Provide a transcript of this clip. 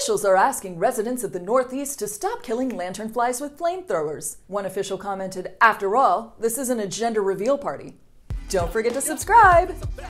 Officials are asking residents of the Northeast to stop killing lanternflies with flamethrowers. One official commented, "After all, this isn't a gender reveal party." Don't forget to subscribe!